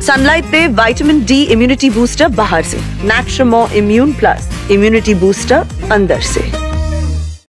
Sunlight पे vitamin D immunity booster बाहर से, Naturmo immune plus immunity booster अंदर से।